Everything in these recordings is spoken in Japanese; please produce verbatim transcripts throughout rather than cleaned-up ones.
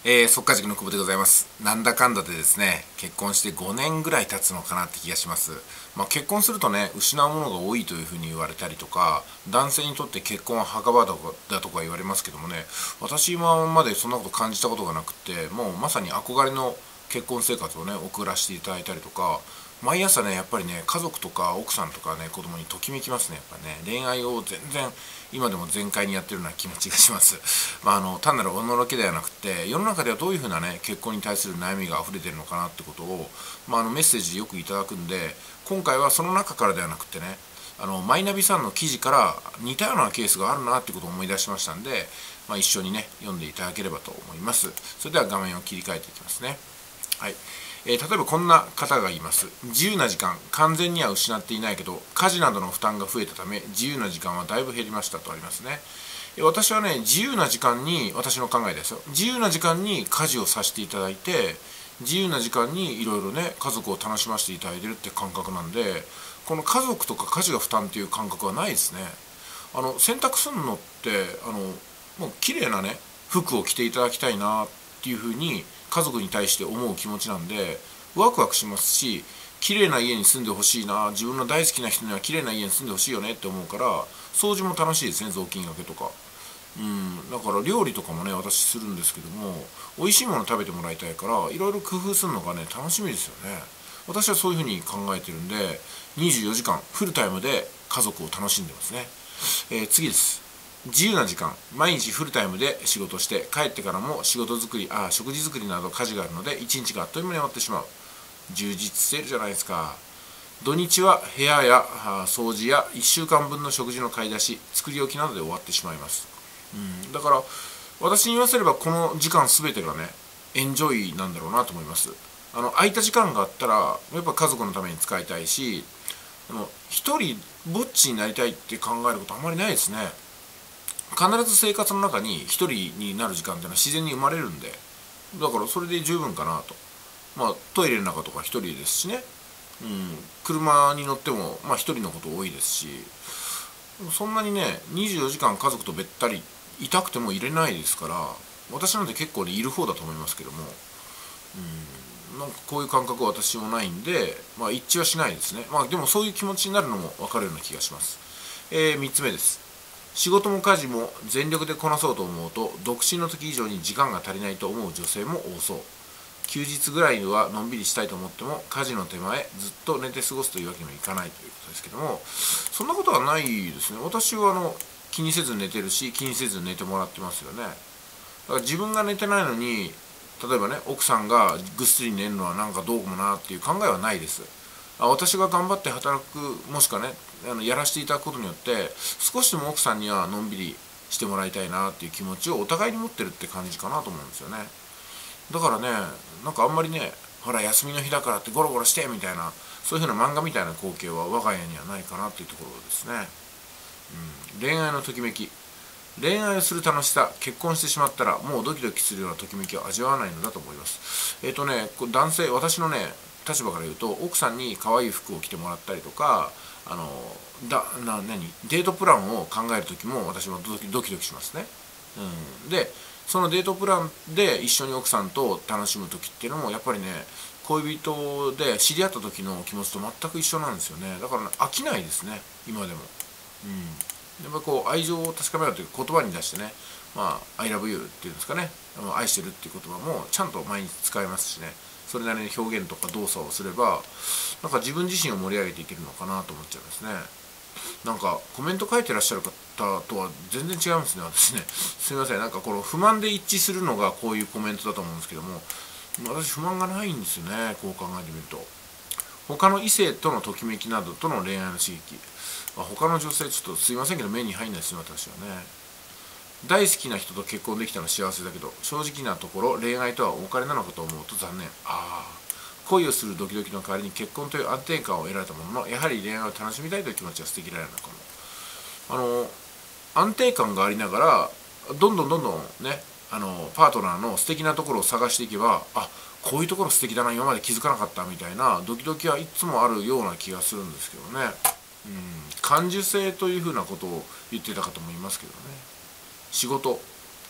えー、速稼塾の久保でございます。なんだかんだでですね、結婚してごねんぐらい経つのかなって気がします。まあ、結婚するとね、失うものが多いというふうに言われたりとか、男性にとって結婚は墓場だとかだとか言われますけどもね、私今までそんなこと感じたことがなくて、もうまさに憧れの結婚生活をね、送らせていただいたりとか、毎朝ね、やっぱりね、家族とか奥さんとかね、子供にときめきますね、やっぱね。恋愛を全然、今でも全開にやってるような気持ちがします。まあ、あの、単なるおのろけではなくて、世の中ではどういうふうなね、結婚に対する悩みが溢れてるのかなってことを、まあ、あの、メッセージでよくいただくんで、今回はその中からではなくてね、あの、マイナビさんの記事から似たようなケースがあるなってことを思い出しましたんで、まあ、一緒にね、読んでいただければと思います。それでは画面を切り替えていきますね。はい。えー、例えばこんな方がいます。自由な時間、完全には失っていないけど、家事などの負担が増えたため、自由な時間はだいぶ減りましたとありますね。私はね、自由な時間に、私の考えですよ。自由な時間に家事をさせていただいて、自由な時間にいろいろね、家族を楽しませていただいてるって感覚なんで、この家族とか家事が負担っていう感覚はないですね。あの、洗濯するのって、あの、もう綺麗なね、服を着ていただきたいなっていうふうに、家族に対して思う気持ちなんでワクワクしますし、綺麗な家に住んでほしいな、自分の大好きな人には綺麗な家に住んでほしいよねって思うから、掃除も楽しいですね、雑巾がけとか。うんだから料理とかもね、私するんですけども、美味しいもの食べてもらいたいから、いろいろ工夫するのがね、楽しみですよね。私はそういうふうに考えてるんで、にじゅうよじかんフルタイムで家族を楽しんでますね。えー、次です。自由な時間、毎日フルタイムで仕事して、帰ってからも仕事作り、あ食事作りなど家事があるので、一日があっという間に終わってしまう。充実しているじゃないですか。土日は部屋や掃除やいっしゅうかんぶんの食事の買い出し、作り置きなどで終わってしまいます。うん、だから、私に言わせればこの時間すべてがね、エンジョイなんだろうなと思います。あの、空いた時間があったら、やっぱ家族のために使いたいし、あの一人ぼっちになりたいって考えることあんまりないですね。必ず生活の中に一人になる時間っていうのは自然に生まれるんで、だからそれで十分かなと。まあトイレの中とか一人ですしね、うん、車に乗ってもまあ一人のこと多いですし、そんなにねにじゅうよじかん家族とべったりいたくても入れないですから、私なんて結構ねいる方だと思いますけども、うん、なんかこういう感覚は私もないんで、まあ一致はしないですね。まあでもそういう気持ちになるのも分かるような気がします。えー、みっつめです。仕事も家事も全力でこなそうと思うと、独身の時以上に時間が足りないと思う女性も多そう。休日ぐらいはのんびりしたいと思っても、家事の手前ずっと寝て過ごすというわけにもいかないということですけども、そんなことはないですね。私はあの気にせず寝てるし、気にせず寝てもらってますよね。だから自分が寝てないのに、例えばね、奥さんがぐっすり寝るのはなんかどうもなっていう考えはないです。私が頑張って働く、もしくはね、あのやらせていただくことによって、少しでも奥さんにはのんびりしてもらいたいなっていう気持ちをお互いに持ってるって感じかなと思うんですよね。だからね、なんかあんまりね、ほら休みの日だからってゴロゴロしてみたいな、そういう風な漫画みたいな光景は我が家にはないかなっていうところですね。うん、恋愛のときめき。恋愛をする楽しさ、結婚してしまったらもうドキドキするようなときめきを味わわないのだと思います。えっ、ー、とね、男性、私のね、立場から言うと、奥さんに可愛い服を着てもらったりとか、あの、だ、な、何デートプランを考えるときも私もドキドキドキしますね。うん。で、そのデートプランで一緒に奥さんと楽しむときっていうのも、やっぱりね、恋人で知り合った時の気持ちと全く一緒なんですよね。だから、ね、飽きないですね、今でも。うん。やっぱこう愛情を確かめようという言葉に出してね、まあ、I love you っていうんですかね、愛してるっていう言葉もちゃんと毎日使えますしね、それなりに表現とか動作をすれば、なんか自分自身を盛り上げていけるのかなと思っちゃいますね。なんかコメント書いてらっしゃる方とは全然違いますね、私ね。すみません、なんかこの不満で一致するのがこういうコメントだと思うんですけども、私不満がないんですよね、こう考えてみると。他の異性とのときめきなどとの恋愛の刺激、まあ、他の女性ちょっとすいませんけど目に入んないですね、私はね。大好きな人と結婚できたのは幸せだけど、正直なところ恋愛とはお別れなのかと思うと残念。ああ、恋をするドキドキの代わりに結婚という安定感を得られたものの、やはり恋愛を楽しみたいという気持ちは捨てきられるのかも。あの安定感がありながら、どんどんどんどんね、あのパートナーの素敵なところを探していけば、あ、こういうところ素敵だな、今まで気づかなかったみたいなドキドキはいつもあるような気がするんですけどね。うん、感受性というふうなことを言ってたかと思いますけどね。仕事、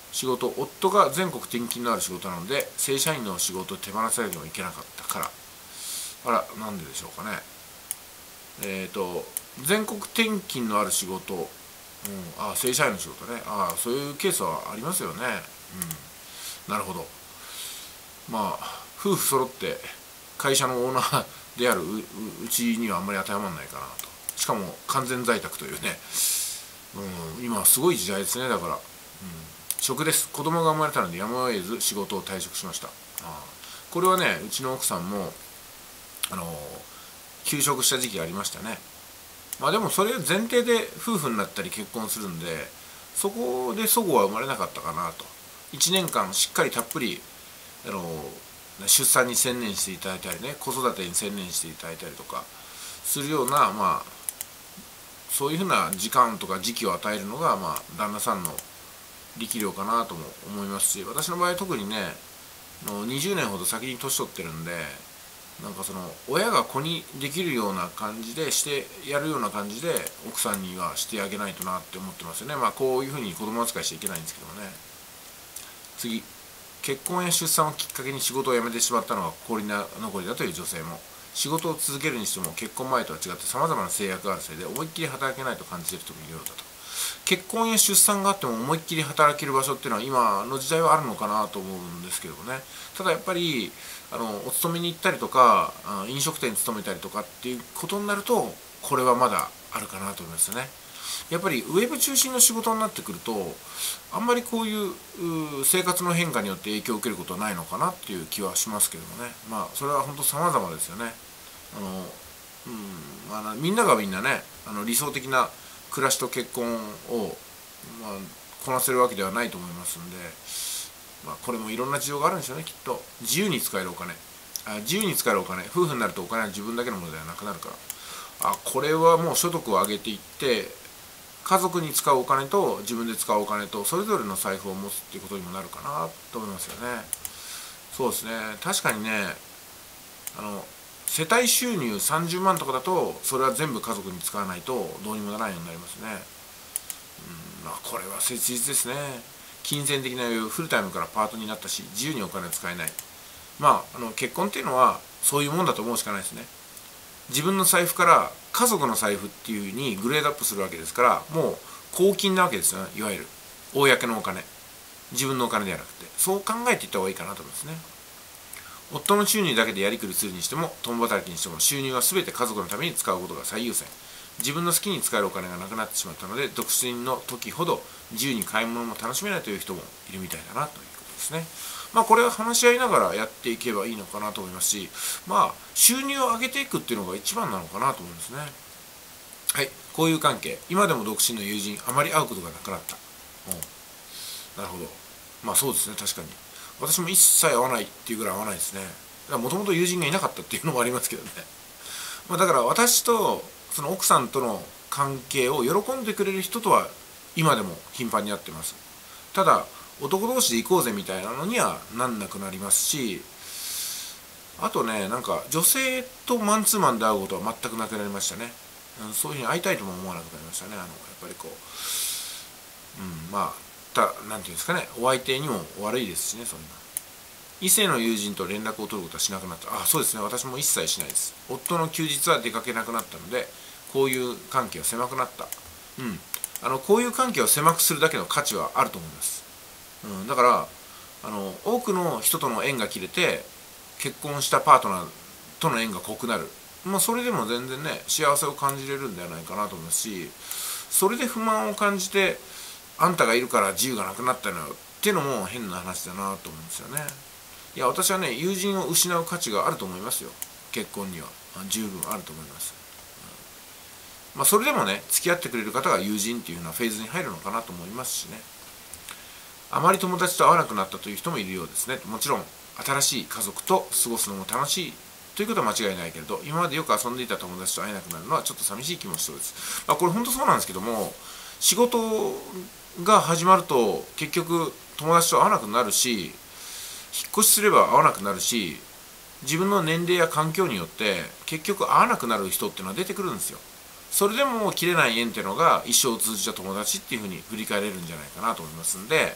仕事、夫が全国転勤のある仕事なので正社員の仕事を手放されてもいけなかったから。あら、なんででしょうかね。えっ、ー、と全国転勤のある仕事、うん、あ正社員の仕事ね、あそういうケースはありますよね。うん、なるほど。まあ夫婦揃って会社のオーナーである う, う, うちにはあんまり当てはまらないかなと。しかも完全在宅というね、うん、今すごい時代ですね。だから、うん、職です。子供が生まれたのでやむを得ず仕事を退職しました。あこれはね、うちの奥さんもあの休職した時期がありましたね。まあでもそれ前提で夫婦になったり結婚するんで、そこで齟齬は生まれなかったかなと。いちねんかんしっかりたっぷりあの出産に専念していただいたりね、子育てに専念していただいたりとかするような、まあそういうふうな時間とか時期を与えるのが、まあ旦那さんの力量かなとも思いますし、私の場合特にねにじゅうねんほど先に年取ってるんで、なんかその親が子にできるような感じでしてやるような感じで奥さんにはしてあげないとなって思ってますよね。まあこういうふうに子供扱いしちゃいけないんですけどもね。次、結婚や出産をきっかけに仕事を辞めてしまったのが心残りだという女性も、仕事を続けるにしても結婚前とは違ってさまざまな制約があるせいで思いっきり働けないと感じている人もいるようだと。結婚や出産があっても思いっきり働ける場所っていうのは今の時代はあるのかなと思うんですけどもね。ただやっぱりあのお勤めに行ったりとか飲食店に勤めたりとかっていうことになると、これはまだあるかなと思いますね。やっぱりウェブ中心の仕事になってくると、あんまりこういう生活の変化によって影響を受けることはないのかなっていう気はしますけどもね。まあそれは本当様々ですよね。あの、うんまあ、みんながみんなね、あの理想的な暮らしと結婚を、まあ、こなせるわけではないと思いますんで、まあ、これもいろんな事情があるんですよね、きっと。自由に使えるお金、あ自由に使えるお金、夫婦になるとお金は自分だけのものではなくなるから、あこれはもう所得を上げていって、家族に使うお金と自分で使うお金とそれぞれの財布を持つっていうことにもなるかなと思いますよね。そうですね、確かにね、あの世帯収入さんじゅうまんとかだとそれは全部家族に使わないとどうにもならないようになりますね。うんまあこれは切実ですね。金銭的な余裕、フルタイムからパートになったし自由にお金を使えない。まああの結婚っていうのはそういうもんだと思うしかないですね。自分の財布から家族の財布っていうふうにグレードアップするわけですから、もう公金なわけですよね。いわゆる公のお金、自分のお金ではなくて、そう考えていった方がいいかなと思いますね。夫の収入だけでやりくりするにしても共働きにしても収入は全て家族のために使うことが最優先。自分の好きに使えるお金がなくなってしまったので、独身の時ほど自由に買い物も楽しめないという人もいるみたいだなということですね。まあこれは話し合いながらやっていけばいいのかなと思いますし、まあ収入を上げていくっていうのが一番なのかなと思いますね。はい、こういう関係、今でも独身の友人あまり会うことがなくなった。うん、なるほど。まあそうですね、確かに私も一切会わないっていうぐらい会わないですね。もともと友人がいなかったっていうのもありますけどね。まあだから私とその奥さんとの関係を喜んでくれる人とは今でも頻繁に会ってます。ただ男同士で行こうぜみたいなのにはなんなくなりますし、あとね、なんか女性とマンツーマンで会うことは全くなくなりましたね。うん、そういうふうに会いたいとも思わなくなりましたね。あのやっぱりこう、うん、まあたなんていうんですかね、お相手にも悪いですしね、そんな異性の友人と連絡を取ることはしなくなった。あ、そうですね、私も一切しないです。夫の休日は出かけなくなったので、こういう関係は狭くなった。うん、あのこういう関係を狭くするだけの価値はあると思います。うん、だからあの多くの人との縁が切れて結婚したパートナーとの縁が濃くなる、まあ、それでも全然ね幸せを感じれるんではないかなと思いますし、それで不満を感じてあんたがいるから自由がなくなったのよっていうのも変な話だなと思うんですよね。いや私はね、友人を失う価値があると思いますよ。結婚には十分あると思います。うん、まあそれでもね、付き合ってくれる方が友人っていうようなフェーズに入るのかなと思いますしね。あまり友達と会わなくなったという人もいるようですね。もちろん新しい家族と過ごすのも楽しいということは間違いないけれど、今までよく遊んでいた友達と会えなくなるのはちょっと寂しい気もしそうです。まあ、これ本当そうなんですけども、仕事が始まると結局友達と会わなくなるし、引っ越しすれば会わなくなるし、自分の年齢や環境によって結局会わなくなる人っていうのは出てくるんですよ。それでも切れない縁っていうのが一生を通じた友達っていうふうに振り返れるんじゃないかなと思いますんで、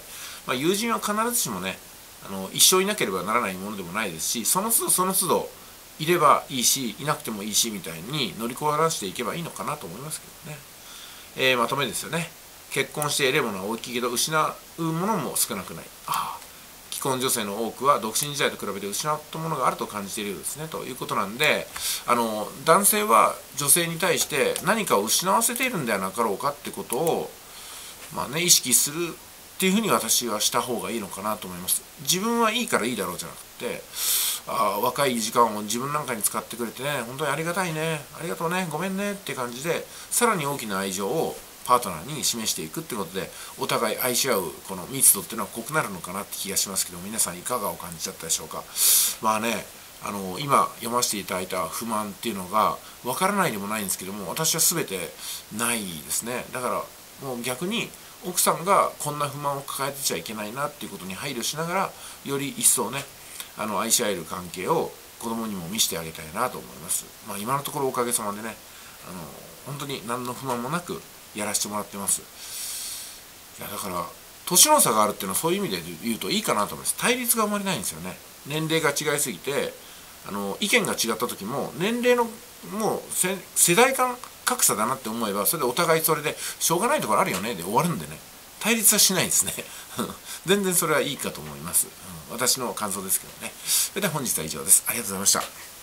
まあ、友人は必ずしもねあの一生いなければならないものでもないですし、その都度その都度いればいいしいなくてもいいしみたいに乗りこなしていけばいいのかなと思いますけどね。えー、まとめですよね。結婚して得るものは大きいけど失うものも少なくない。ああ、既婚女性の多くは独身時代と比べて失ったものがあると感じているようですね、ということなんで、あの男性は女性に対して何かを失わせているんではなかろうかってことを、まあね、意識するっていうふうに私はした方がいいのかなと思います。自分はいいからいいだろうじゃなくて、あ若い時間を自分なんかに使ってくれてね、本当にありがたいね、ありがとうね、ごめんねって感じで、さらに大きな愛情をパートナーに示していくってことで、お互い愛し合うこの密度っていうのは濃くなるのかなって気がしますけど、皆さんいかがお感じちゃったでしょうか。まあね、あの今読ませていただいた不満っていうのが分からないでもないんですけども、私は全てないですね。だからもう逆に奥さんがこんな不満を抱えてちゃいけないなっていうことに配慮しながら、より一層ねあの愛し合える関係を子供にも見せてあげたいなと思います。まあ、今のところおかげさまでね、あの本当に何の不満もなくやらせてもらってます。いやだから年の差があるっていうのはそういう意味で言うといいかなと思います。対立があまりないんですよね。年齢が違いすぎて、あの意見が違った時も年齢のもう世代間格差だなって思えば、それでお互いそれでしょうがないところあるよねで終わるんでね、対立はしないですね全然それはいいかと思います、うん、私の感想ですけどね。それでは本日は以上です。ありがとうございました。